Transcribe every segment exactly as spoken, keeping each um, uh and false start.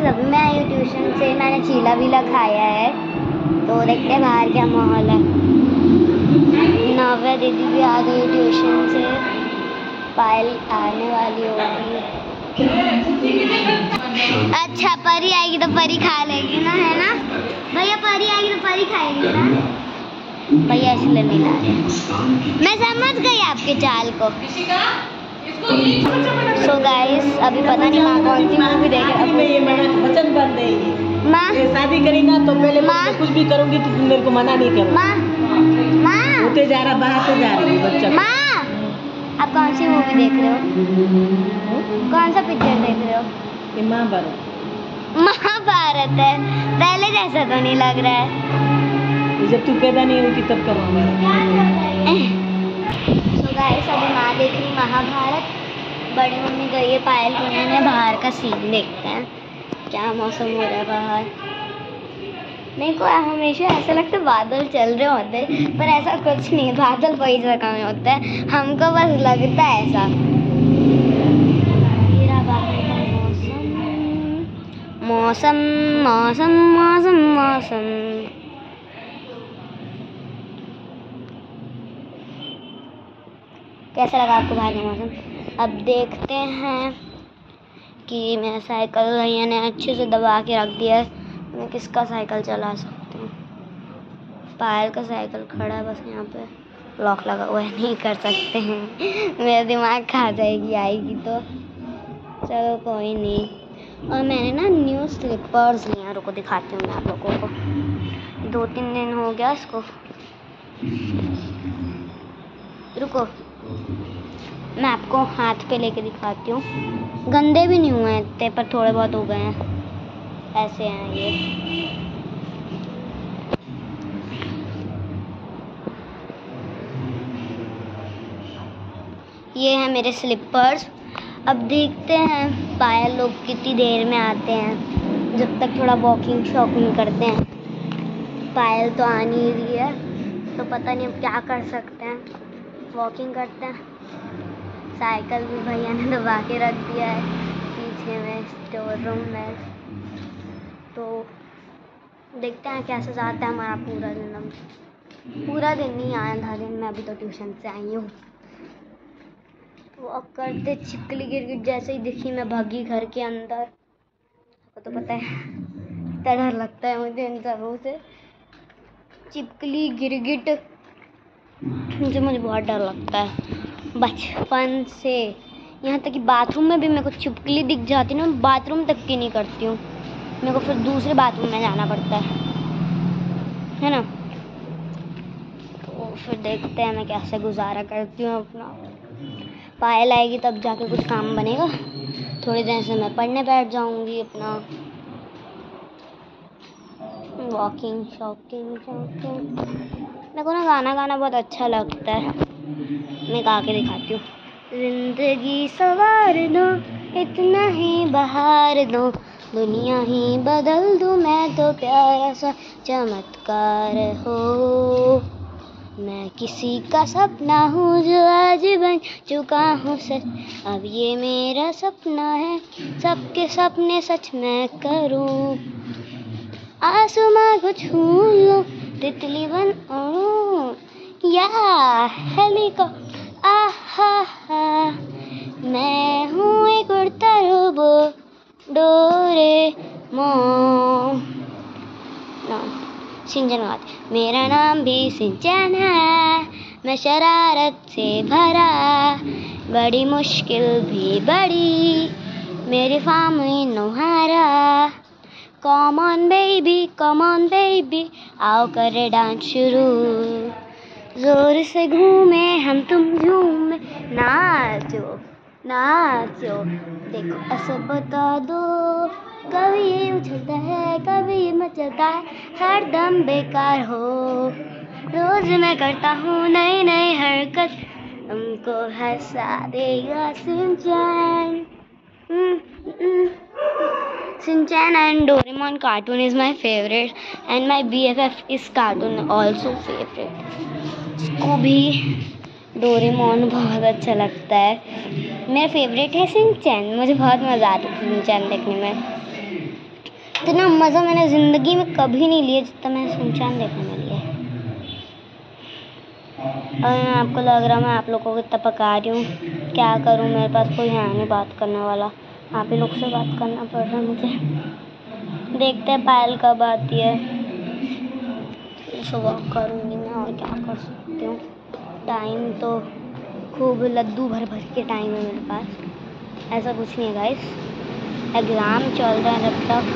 अभी मैं आई हूँ ट्यूशन से, मैंने चीला वीला खाया है, तो देखते हैं बाहर क्या माहौल है। नव्या दीदी भी आ गई ट्यूशन से, पायल आने वाली होगी। अच्छा परी आएगी तो परी खा लेगी ना, है ना भैया? परी आएगी तो परी खाएगी ना भैया, इसलिए नहीं ला रहे। मैं समझ गई आपके चाल को। सो गाइस अभी पता नहीं माँ कौन सी मूवी देख रही है। वचन बन देगी माँ, शादी करी ना तो पहले माँ कुछ भी करूंगी तो तुम मेरे को मना नहीं करो। माँ माँ होते जा रहा बाहर से जा रही है बच्चा। माँ आप कौन सी मूवी देख रहे हो? कौन सा पिक्चर देख रहे हो? ये महाभारत। महाभारत है, पहले जैसा तो नहीं लग रहा है। जब तू पैदा नहीं हुई तब का महाभारत। सो गाइस अभी माँ देख रही महाभारत, बड़ी मम्मी गई है पायल को लेने। बाहर का सीन देखते हैं क्या मौसम हो रहा है बाहर। मेरे को हमेशा ऐसा लगता है बादल चल रहे होते हैं, पर ऐसा कुछ नहीं, बादल कोई जगह में होता है, हमको बस लगता है ऐसा। मेरा बाहर का मौसम मौसम मौसम मौसम मौसम कैसा लगा आपको बाहर का मौसम? अब देखते हैं कि मेरा साइकिल भैया ने अच्छे से दबा के रख दिया है, मैं किसका साइकिल चला सकती हूँ। पायल का साइकिल खड़ा है बस यहाँ पे, लॉक लगा हुआ है, नहीं कर सकते हैं। मेरा दिमाग खा जाएगी आएगी तो, चलो कोई नहीं। और मैंने ना न्यू स्लीपर्स लिया, रुको दिखाती हूँ मैं आप लोगों को। दो तीन दिन हो गया इसको, रुको मैं आपको हाथ पे लेके दिखाती हूँ। गंदे भी नहीं हुए हैं इतने, पर थोड़े बहुत हो गए हैं, ऐसे हैं ये। ये है मेरे स्लीपर्स। अब देखते हैं पायल लोग कितनी देर में आते हैं, जब तक थोड़ा वॉकिंग शॉकिंग करते हैं। पायल तो आ नहीं रही है तो पता नहीं अब क्या कर सकते हैं, वॉकिंग करते हैं। साइकिल भी भैया ने दबा के रख दिया है पीछे में स्टोर रूम में, तो देखते हैं कैसे जाता है हमारा पूरा दिन। अब पूरा दिन नहीं, आधा दिन मैं अभी तो ट्यूशन से आई हूँ। तो अब करते छिपकली गिरगिट, जैसे ही दिखी मैं भागी घर के अंदर। आपको तो पता है इतना डर लगता है मुझे इन सबों से, छिपकली गिरगिट मुझे मुझे बहुत डर लगता है बचपन से। यहाँ तक कि बाथरूम में भी मेरे को छिपकली दिख जाती ना, बाथरूम तक की नहीं करती हूँ, मेरे को फिर दूसरे बाथरूम में जाना पड़ता है है ना। तो फिर देखते हैं मैं कैसे गुजारा करती हूँ अपना। पायल आएगी तब जाके कुछ काम बनेगा। थोड़ी देर से मैं पढ़ने बैठ जाऊँगी अपना, वॉकिंग शॉकिंग शॉकिंग। मेरे को ना गाना गाना बहुत अच्छा लगता है, मैं गा के दिखाती हूँ। जिंदगी सवार दो, इतना ही बहार दो, दुनिया ही बदल दूँ मैं तो प्यारा सा चमत्कार हो। मैं किसी का सपना हूँ जो आज बन चुका हूँ सच, अब ये मेरा सपना है सबके सपने सच मैं करूँ। आसमां को छू लूं, तितली बन उड़ूं, या हेलीकॉप्टर आहा हा। मैं हूँ एक उड़ता रोबोट डोरेमोन। सिंचन बात, मेरा नाम भी सिंचन है, मैं शरारत से भरा, बड़ी मुश्किल भी बड़ी, मेरी फार्म नोहारा। Come on baby, come on baby, आओ करे डांस शुरू, जोर से घूमे हम तुम झूमे, नाचो नाचो। देखो ऐसे बता दो, कभी ये उछलता है कभी ये मचलता है, हर दम बेकार हो। रोज मैं करता हूँ नई नई हरकत, तुमको हंसा देगा सिंचन। Shinchan and Doraemon cartoon is my favorite, and my B F F is cartoon also favorite. उसको भी डोरेमोन बहुत अच्छा लगता है। मेरा फेवरेट है शिनचैन, मुझे बहुत मज़ा आता है शिनचैन देखने में। इतना मज़ा मैंने ज़िंदगी में कभी नहीं लिया जितना मैंने सुनचान देखने में लिया। और मैं आपको लग रहा मैं आप लोगों को इतना पका रही हूँ, क्या करूँ, मेरे पास कोई है नहीं बात करने वाला, आप ही लोग से बात करना पड़ रहा है मुझे। देखते हैं पायल कब आती है, सुबह करूँगी मैं, और क्या कर सकती हूँ। टाइम तो खूब लड्डू भर भर के टाइम है मेरे पास, ऐसा कुछ नहीं है गाइस। एग्ज़ाम चल रहा है जब तक।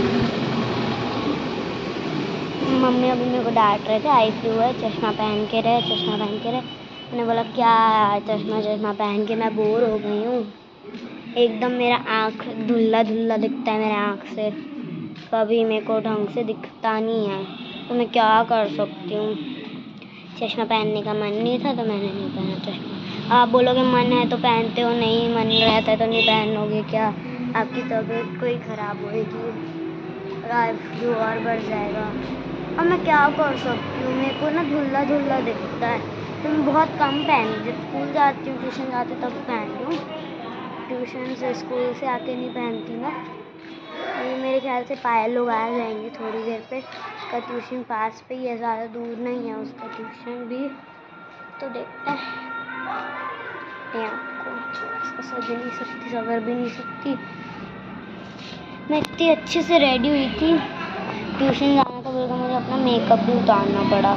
मम्मी अभी मेरे को डांट रहे थे, आई क्यों है, चश्मा पहन के रहे, चश्मा पहन के रहे। मैंने बोला क्या यार, चश्मा चश्मा पहन के मैं बोर हो गई हूँ, एकदम मेरा आँख धुल्ला धुल्ला दिखता है मेरे आँख से, कभी मेरे को ढंग से दिखता नहीं है, तो मैं क्या कर सकती हूँ। चश्मा पहनने का मन नहीं था तो मैंने नहीं पहना चश्मा। आप बोलोगे मन है तो पहनते हो, नहीं मन रहता है तो नहीं पहनोगे क्या, आपकी तबीयत कोई ख़राब होएगी, फ्लू और बढ़ जाएगा। और मैं क्या कर सकती हूँ, मेरे को ना धुल्ला धुल्ला दिखता है, तो मैं बहुत कम पहन, जब स्कूल जाती हूँ ट्यूशन जाती तब पहनती हूँ, ट्यूशन से स्कूल से आके नहीं पहनती मैं। ये मेरे ख्याल से पायल लोग आ जाएंगे थोड़ी देर पे, उसका ट्यूशन पास पे ही है, ज़्यादा दूर नहीं है उसका ट्यूशन भी, तो देखते हैं। आपको सज नहीं सकती, सवर भी नहीं सकती, मैं इतनी अच्छे से रेडी हुई थी, ट्यूशन जाना था बोलकर मुझे अपना मेकअप भी उतारना पड़ा।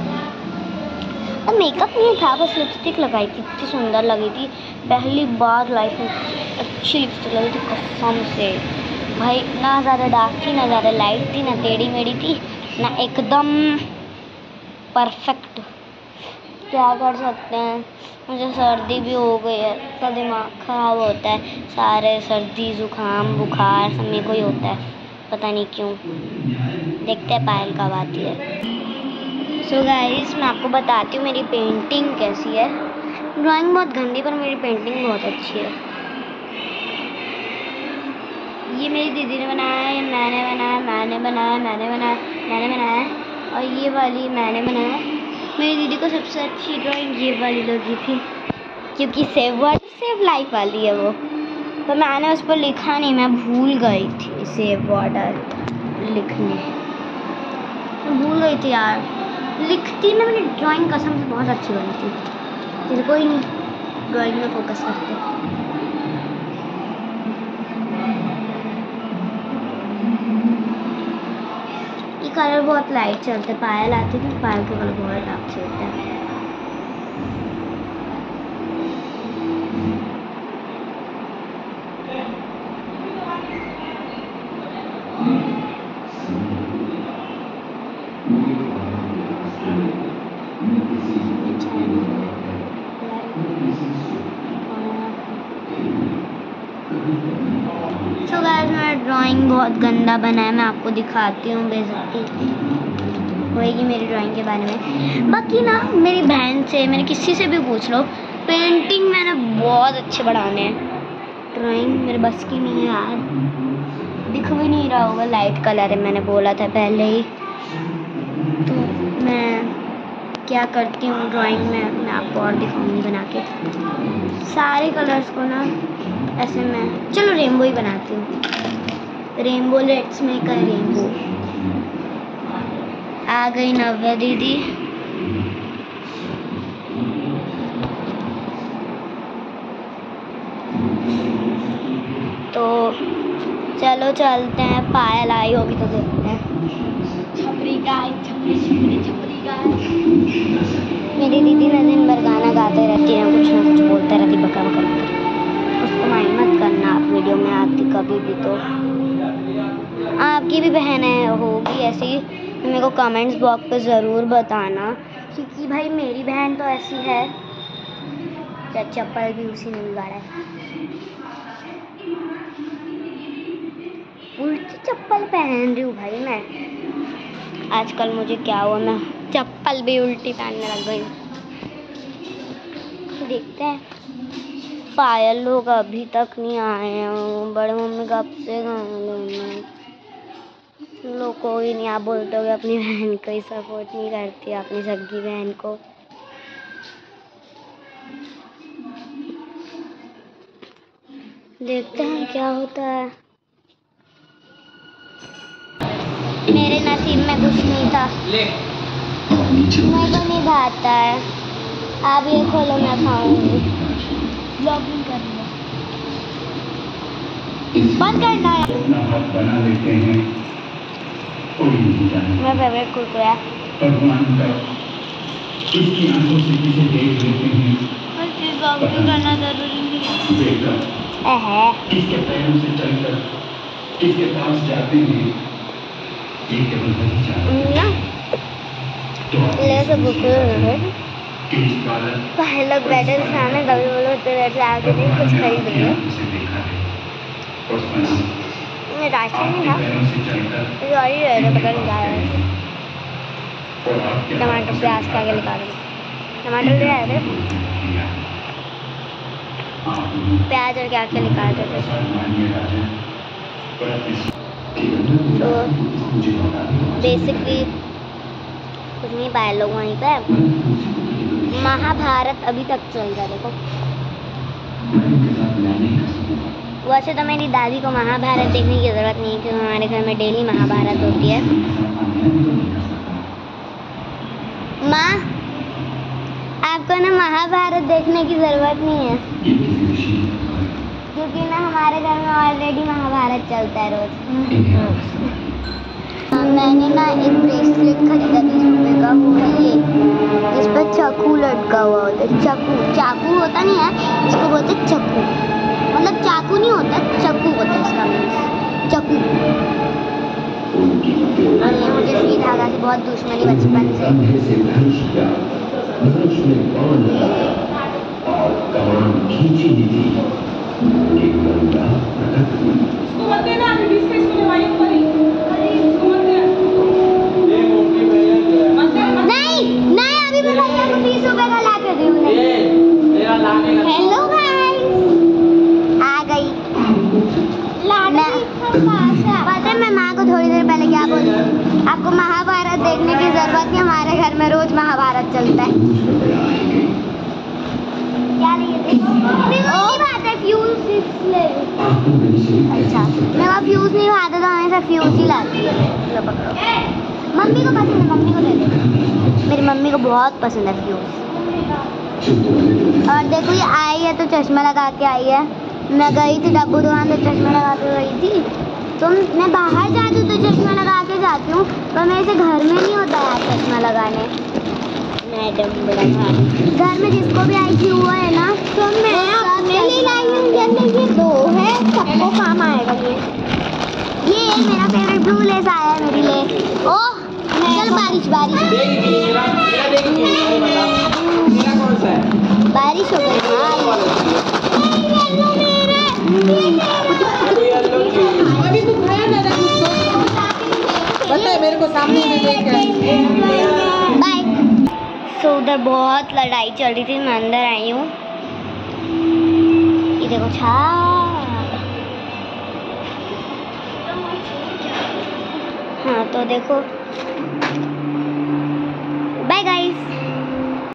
और मेकअप नहीं था, बस लिपस्टिक लगाई थी, इतनी सुंदर लगी थी, पहली बार लाइफ में अच्छी लिपस्टिक लगी थी कसम से भाई। ना ज़्यादा डार्क थी, ना ज़्यादा लाइट थी, ना टेढ़ी मेढ़ी थी, ना एकदम परफेक्ट। क्या कर सकते हैं, मुझे सर्दी भी हो गई है, तो दिमाग ख़राब होता है, सारे सर्दी ज़ुकाम बुखार सब मेरे को ही होता है, पता नहीं क्यों। देखते हैं पायल कब आती है। सो गाइस मैं आपको बताती हूँ मेरी पेंटिंग कैसी है। ड्राइंग बहुत गंदी पर मेरी पेंटिंग बहुत अच्छी है। ये मेरी दीदी ने बनाया है, मैंने बनाया, मैंने बनाया, मैंने बनाया, मैंने बनाया, और ये वाली मैंने बनाया। मेरी दीदी को सबसे अच्छी ड्राइंग ये वाली लगी थी, क्योंकि सेव वाटर सेव लाइफ वाली है वो, तो मैंने उस पर लिखा नहीं, मैं भूल गई थी सेव वाटर लिखने, मैं भूल गई थी यार। लिखती ना मेरी ड्राइंग कसम से बहुत अच्छी बनती, फिर कोई नहीं ड्राइंग में फोकस करते। ये कलर बहुत लाइट चलते, पायल आती थी, पायल के कलर बहुत डार्क चलते हैं। सो गाइस मेरा ड्राइंग बहुत गंदा बना है, मैं आपको दिखाती हूँ, बेइज्जती होएगी मेरी ड्राइंग के बारे में। बाकी ना मेरी बहन से, मेरे किसी से भी पूछ लो, पेंटिंग मैंने बहुत अच्छे बढ़ाने हैं, ड्राइंग मेरे बस की नहीं है यार, दिख भी नहीं रहा होगा, लाइट कलर है मैंने बोला था पहले ही। तो मैं क्या करती हूँ ड्राइंग में, मैं आपको और दिखाऊंगी बना के सारे कलर्स को ना, ऐसे मैं चलो रेनबो ही बनाती हूँ, rainbow, let's make a rainbow. आ गई नव्या दीदी, तो चलो चलते हैं, पायल आई होगी तो देखते हैं। छपरी गाय, छपरी छपरी छपरी गाय। मेरी दीदी ना दिन भर गाना गाते रहती है, कुछ ना कुछ बोलते रहती, बका बका बका, उसको माइंड मत करना, आप वीडियो में आती कभी भी तो। आपकी भी बहन है होगी ऐसी, मेरे को कमेंट्स बॉक्स पे ज़रूर बताना, क्योंकि भाई मेरी बहन तो ऐसी है, क्या चप्पल भी उसी ने बिगाड़ा है, उल्टी चप्पल पहन रही हूँ भाई मैं आजकल, मुझे क्या हुआ, मैं चप्पल भी उल्टी पहनने लग गई हूँ। देखते हैं, पायल लोग अभी तक नहीं आए हैं, बड़े मम्मी कब से गए, लोग कोई नहीं, आप बोलते हो अपनी बहन को ही सपोर्ट नहीं करती, अपनी सगी बहन को। देखते हैं क्या होता है। नसीब में कुछ नहीं था। मेरे को नहीं भाता है। आप ये खोलो, मैं खाऊंगी। ब्लॉगिंग कर लो, बंद करना है। बना लेते हैं, कोई नहीं जाने। मेरा फेवरेट कुरकुरे है। भगवान का इसकी आंखों से किसे देख लेते हैं, ब्लॉगिंग करना जरूरी नहीं है। देखकर है किसके पैरों से चलकर किसके पास जाते हैं, ये केवल वही जानते हैं। ना तो आप ले तो कुरकुरे रहे कि इस बालक पहले बैठे सामने, कभी बोलो तेरे से आगे नहीं कुछ खरीद लिया। उसे देखा है और सुना। मैं रास्ते में आपके था, पैरों से चलकर सॉरी रहे थे, पता नहीं जा रहा है। और आपके टमाटर प्याज के आगे निकालो। टमाटर ले आए थे, प्याज और क्या क्या निकाल रहे थे। तो बेसिकली कुछ नहीं पाए लोग वहीं पे। महाभारत अभी तक चल रहा है, देखो। वैसे तो मेरी दादी को महाभारत देखने की ज़रूरत नहीं है, क्योंकि हमारे घर में डेली महाभारत होती है। माँ, आपको ना महाभारत देखने की ज़रूरत नहीं है, क्योंकि ना हमारे घर में ऑलरेडी महाभारत चलता है रोज। मैंने ना एक ब्रेसलेट खरीदा बीस रुपये का, वो है ये, जिस पर चाकू लटका हुआ होता है। चाकू चाकू होता नहीं है, इसको बोलते हैं चाकू। मतलब चाकू नहीं होता, चाकू होता है इसका मीन्स, चाकू। और ये मुझे सुई धागा से बहुत दुश्मनी बचपन से। हेलो गाइस, आ गई। पता है मैं माँ को थोड़ी देर पहले क्या बोली? आपको महाभारत देखने की जरूरत नहीं, हमारे घर में रोज महाभारत चलता है। क्या लिए थे? ओ बात है, फ्यूज ले। अच्छा, मैं वहाँ फ्यूज नहीं खाता तो हमेशा फ्यूज ही लाती है। लो पकड़ो, मम्मी को पसंद है, मम्मी को दे दो। मेरी मम्मी को बहुत पसंद है फ्यूज। और देखो ये आई है तो चश्मा लगा के आई है। मैं गई थी डब्बू दुकान तो चश्मा लगा के गई थी। तो मैं बाहर जाती हूँ तो चश्मा लगा के जाती हूँ, पर मेरे से घर में नहीं होता यार चश्मा लगाने। मैडम बड़ा घर में जिसको भी आई थी वो है ना, तो मैं अपने लिए लाई हूँ। जैसे ये दो है, सबको काम आएगा ये। ये मेरा फेवरेट ब्लू लेस आया है मेरे लिए। ओह चल बारिश बारिश बारिश हो गई। अभी तो खाया ना बताए मेरे को सामने में देख बाय। सो उधर बहुत लड़ाई चल रही थी, मैं अंदर आई हूँ। ये देखो छा। हाँ तो देखो, बाय गाइस।